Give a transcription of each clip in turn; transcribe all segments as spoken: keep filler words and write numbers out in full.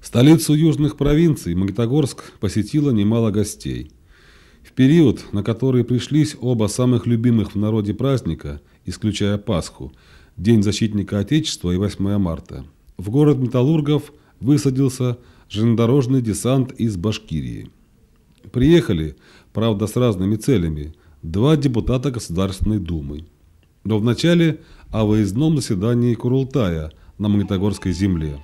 Столицу южных провинций Магнитогорск посетило немало гостей. В период, на который пришлись оба самых любимых в народе праздника, исключая Пасху, День защитника Отечества и восьмое марта, в город металлургов высадился железнодорожный десант из Башкирии. Приехали, правда, с разными целями, два депутата Государственной Думы. Но вначале о выездном заседании Курултая на Магнитогорской земле.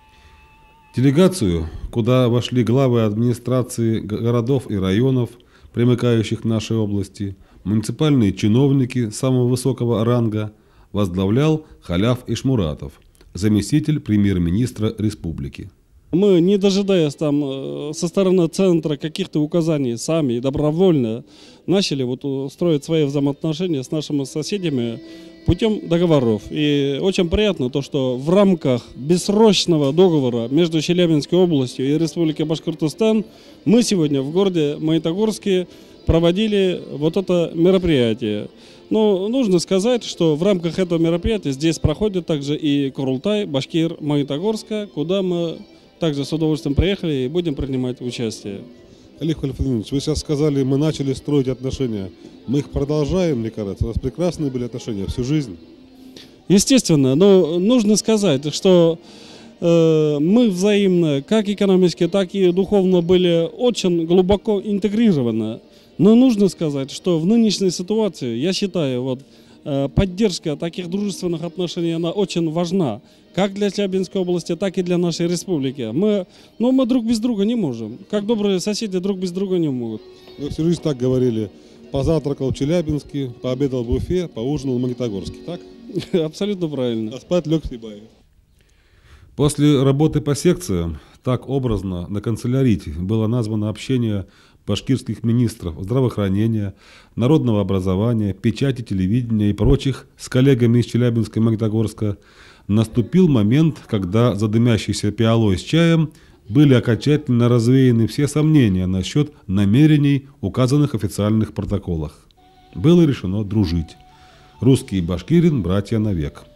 Делегацию, куда вошли главы администрации городов и районов, примыкающих к нашей области, муниципальные чиновники самого высокого ранга, возглавлял Халяф Ишмуратов, заместитель премьер-министра республики. Мы, не дожидаясь там со стороны центра каких-то указаний, сами добровольно начали вот строить свои взаимоотношения с нашими соседями путем договоров. И очень приятно то, что в рамках бессрочного договора между Челябинской областью и Республикой Башкортостан мы сегодня в городе Магнитогорске проводили вот это мероприятие. Но нужно сказать, что в рамках этого мероприятия здесь проходит также и Курултай Башкир-Магнитогорска, куда мы также с удовольствием приехали и будем принимать участие. Олег Владимирович, вы сейчас сказали, мы начали строить отношения. Мы их продолжаем, мне кажется. У нас прекрасные были отношения всю жизнь. Естественно, но нужно сказать, что э, мы взаимно, как экономически, так и духовно были очень глубоко интегрированы. Но нужно сказать, что в нынешней ситуации, я считаю, вот, э, поддержка таких дружественных отношений, она очень важна. Как для Челябинской области, так и для нашей республики. Мы, но мы друг без друга не можем. Как добрые соседи друг без друга не могут. Вы всю жизнь так говорили. Позавтракал в Челябинске, пообедал в Уфе, поужинал в Магнитогорске, так? Абсолютно правильно. А спать лег в Сибаев. После работы по секциям, так образно, на канцелярите было названо общение башкирских министров здравоохранения, народного образования, печати, телевидения и прочих с коллегами из Челябинска и Магнитогорска, наступил момент, когда за дымящейся пиалой с чаем были окончательно развеяны все сомнения насчет намерений, указанных в официальных протоколах. Было решено дружить. Русский и башкирин – братья навек.